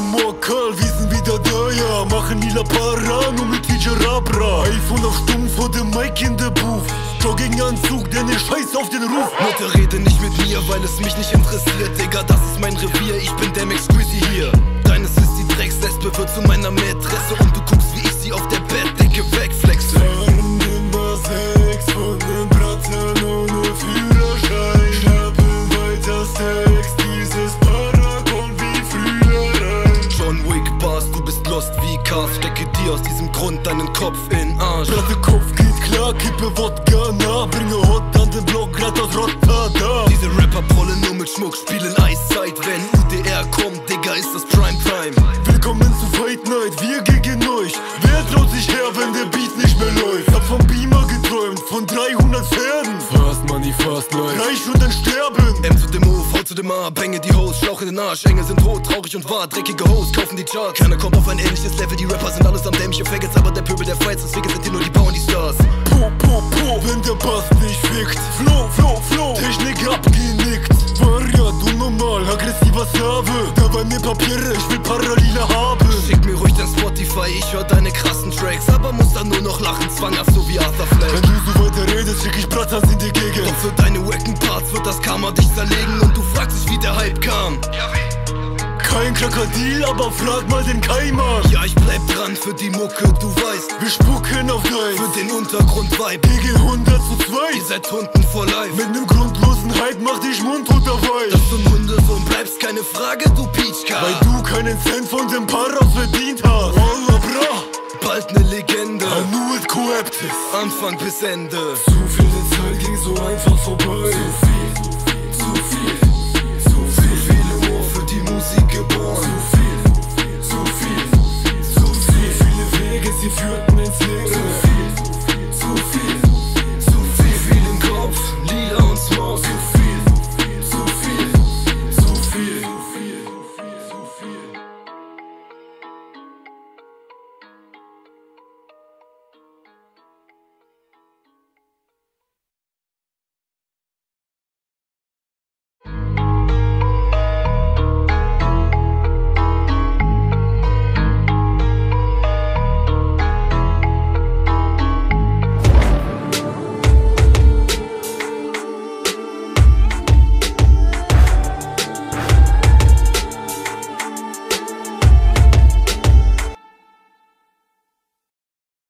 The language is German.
Mokal, wir sind wieder da, ja. Machen lila Para, nur mit DJ Rabra. iPhone auf stumm vor dem Mic in der Booth. Jogginganzug, denn ich scheiß auf den Ruf. Mutter, rede nicht mit mir, weil es mich nicht interessiert. Digga, das ist mein Revier, ich bin der Max Greasy hier. Deines ist die Drecksespe, wird zu meiner Mätresse. Und du guckst, wie ich sie auf der Bettdecke wegflexe. Fahren immer 6 von den Bratzen ohne Führerschein. Schnappen weiter Stacks, dieses Para kommt wie früher rein. John Wick Bars, du bist lost wie Cars. Stecke dir aus diesem Grund deinen Kopf in Arsch. Bratte Kopf geht klar, kippe Wodka nah. Bringe Hot an den Block, grad aus Rotterdam. Diese Rapper prollen nur mit Schmuck, spielen Eiszeit. Wenn UDR kommt, Digga, ist das Prime Time. Willkommen zu Fight Night, wir gegen euch. Wer traut sich her, wenn der Beat nicht mehr läuft? Hab vom Beamer geträumt, von 300 Pferden. Fast Money, fast life. Reich und dann sterben. M zu dem O, V zu dem A, bänge die Hose, Schlauch in den Arsch. Engel sind tot, traurig und wahr, dreckige Hoes kaufen die Charts. Keiner kommt auf ein ähnliches Level, die Rapper sind alles am dämliche Faggots. Aber der Pöbel, der Fights, deswegen sind die nur die Bauern, die Stars. Po, po, po, wenn der Bass nicht fickt. Flow, flow, flow, Technik abgenickt. Variat, unnormal, aggressiver Slave. Da bei mir Papiere, ich will Parallele haben. Schick mir ruhig dein Spotify, ich hör deine krassen Tracks. Aber muss dann nur noch lachen, zwanghaft so wie Arthur Fleck. Wenn du so weiter redest, schick ich Bratzers in die Gegend. Doch für deine wacken Parts wird das Karma dich zerlegen. Und du fragst dich, wie der Hype kam. Kein Krokodil, aber frag mal den Keimer. Ja, ich bleib dran für die Mucke, du weißt. Wir spucken auf Nein. Für den Untergrund-Vibe. GG 100 zu 2. Ihr seid Hunden for life. Mit nem grundlosen Hype mach dich mundtot dabei. Dass du ein Hundesohn bleibst, keine Frage, du Peachka. Weil du keinen Cent von dem Paras verdient hast. Wallah, bra. Bald ne Legende. Anu et Coeptis. Anfang bis Ende. Zu viel Zeit ging so einfach vorbei.